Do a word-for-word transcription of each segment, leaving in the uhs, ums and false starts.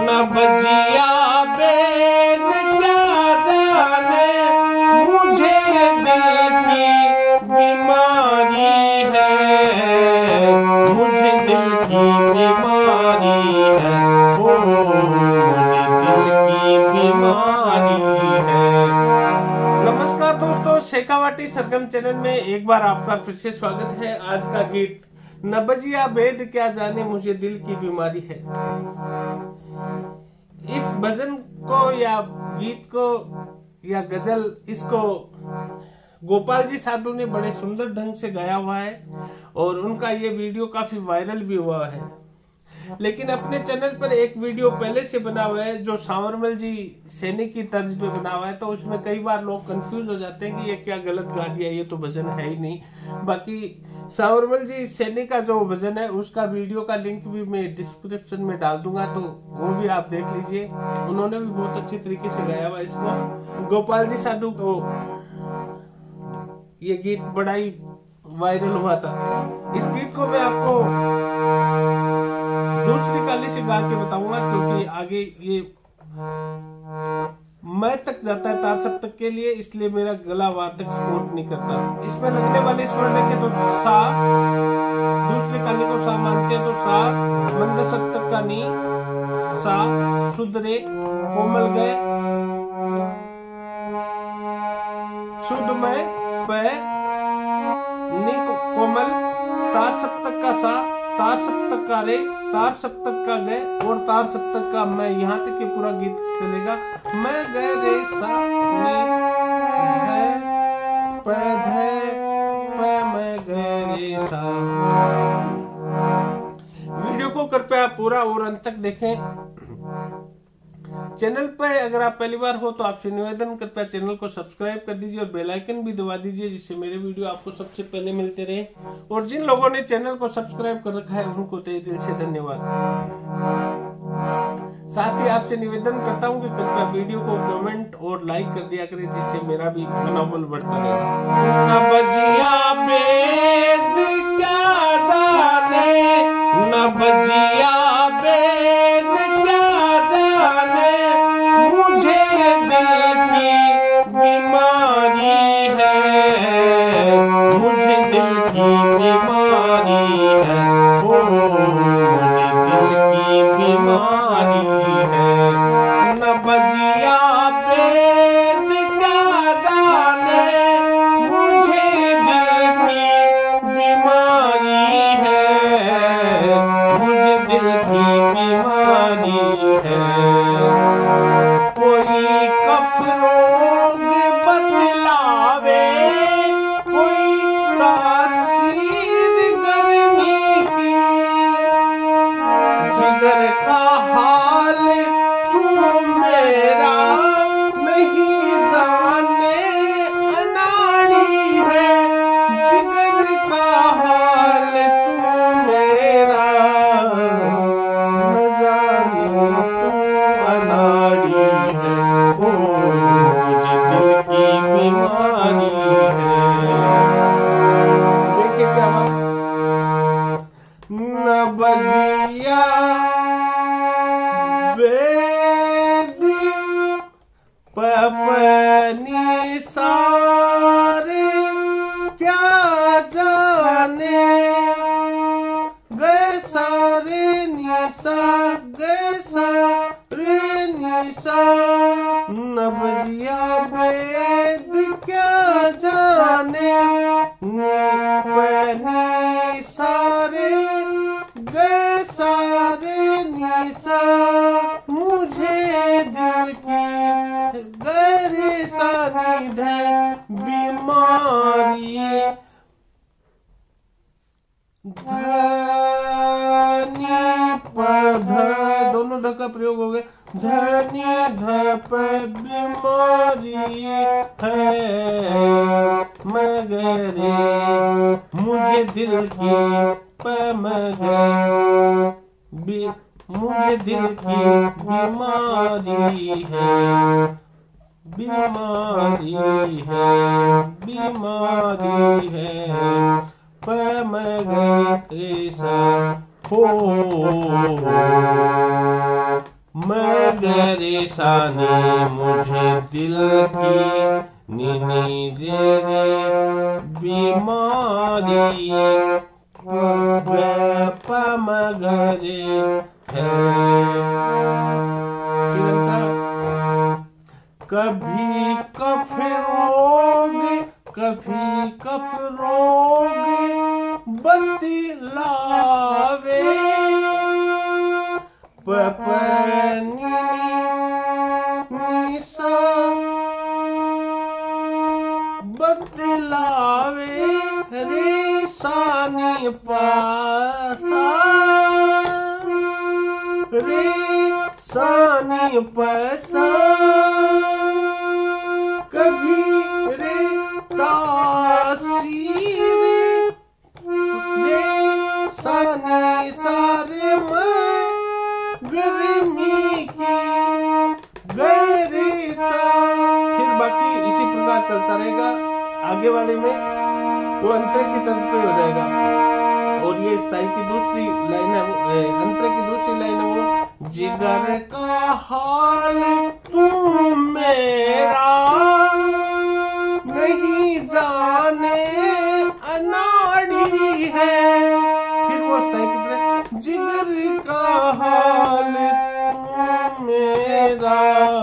न बजिया वेद क्या जाने, मुझे दिल की बीमारी है, मुझे दिल की बीमारी है, ओ मुझे दिल की बीमारी है। नमस्कार दोस्तों, शेखावाटी सरगम चैनल में एक बार आपका फिर से स्वागत है। आज का गीत न बजिया वेद क्या जाने, मुझे दिल की बीमारी है। इस भजन को या गीत को या गजल, इसको गोपाल जी साधु ने बड़े सुंदर ढंग से गाया हुआ है और उनका ये वीडियो काफी वायरल भी हुआ है। लेकिन अपने चैनल पर एक वीडियो पहले से बना हुआ है जो सांवरमल जी सैनी की तर्ज पे बना हुआ है, तो उसमें कई बार लोग कंफ्यूज हो जाते हैं कि ये क्या गलत गा दिया, ये तो भजन है ही नहीं। बाकी सांवरमल जी सैनी का जो भजन है उसका वीडियो का लिंक भी मैं डिस्क्रिप्शन में डाल दूंगा, तो वो भी आप देख लीजिए। उन्होंने भी बहुत अच्छी तरीके से गाया हुआ इसको। गोपाल जी साधु को ये गीत बड़ा ही वायरल हुआ था। इस गीत को मैं आपको दूसरी काली से गा के बताऊंगा, क्योंकि आगे ये मैं तक जाता है तार सप्तक के लिए, इसलिए मेरा गला वहां तक सपोर्ट नहीं करता। इसमें लगने वाले स्वर देखें तो सा, दूसरी काली को सा मानते हैं तो सा, मंद सप्तक का नी, सा, शुद्रे, कोमल गए, शुद्ध में पे, नी कोमल, तार सप्तक का सा, तार सप्तक का रे, तार सप्तक का गए और तार सप्तक का मैं, यहाँ तक ये पूरा गीत चलेगा। मैं गए रे सा नी है पे धे पे, मैं गए रे सा। वीडियो को कृपया पूरा और अंत तक देखें। चैनल पर अगर आप पहली बार हो तो आपसे निवेदन, कृपया चैनल को सब्सक्राइब कर दीजिए और बेल आइकन भी दबा दीजिए, जिससे मेरे वीडियो आपको सबसे पहले मिलते रहे। और जिन लोगों ने चैनल को सब्सक्राइब कर रखा है उनको तहे दिल से धन्यवाद। साथ ही आपसे निवेदन करता हूं कि कृपया वीडियो को कमेंट और लाइक कर दिया करें, जिससे मेरा भी मनोबल बढ़ता रहे। न बजिया वेद क्या जाने, न बजिया वेद क्या जाने, मुझे दिल की बीमारी है, मुझे दिल की बीमारी है, ओ मुझे दिल की बीमारी है। न बजिया वेद क्या जाने, मुझे दिल की बीमारी है, मुझे दिल की बीमारी है। कोई कफ रोग बतलावे, कोई तासीर गर्मी की, जिगर का हाल तू मेरा नहीं जाने, अनाड़ी है, जिगर का हाल तू मेरा न जाने, तू अनाड़ी है, ओ मुझे दिल की बीमारी है। देखिए क्या बात। न बजिया वेद पपनी सारे क्या जाने, गए सारे निशा, गए सारे निशा। न बजिया वेद क्या जाने, पनी सारे गए सारे निशा, मुझे दिल की गहरे सानिध बीमारी। धनी पध, दोनों ध का प्रयोग हो गया। धनी धप बीमारी है, मगरे मुझे दिल की पमगर, मुझे दिल की बीमारी है, बीमारी है, बीमारी है, पमगर सा हो मैं गरे सानी मुझे दिल की नीनी दे रे बीमारी पमगरे है। कभी कफ रोग कभी कफ रोग बतलावे पपनी निशा बतलावे रे सानी पासा रे सानी पैसा कभी रे तासीर रे सानी सारे में गर्मी की गहरे सा। फिर बाकी इसी प्रकार चलता रहेगा, आगे वाले में वो अंतरे की तरफ पे हो जाएगा। और ये स्थाई की दूसरी लाइन है, अंतरे की दूसरी लाइन है वो जिगर का हाल तू मेरा नहीं जाने अनाड़ी है। फिर वो स्थाई की तरह जिगर का हाल तू मेरा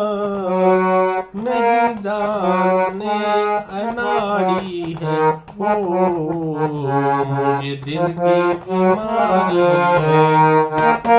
नहीं जाने अनाड़ी है। ओ मुझे दिल की बीमारी है।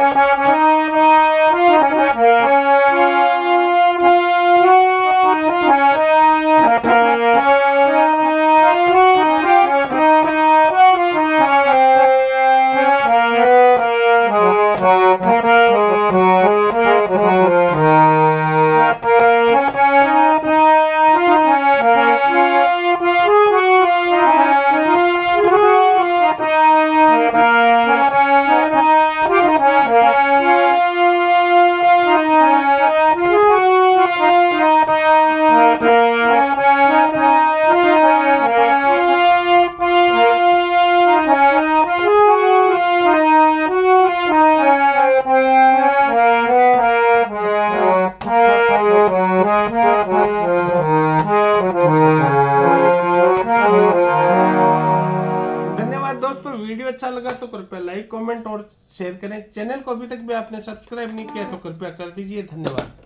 धन्यवाद दोस्तों, वीडियो अच्छा लगा तो कृपया लाइक कमेंट और शेयर करें। चैनल को अभी तक भी आपने सब्सक्राइब नहीं किया तो कृपया कर दीजिए। धन्यवाद।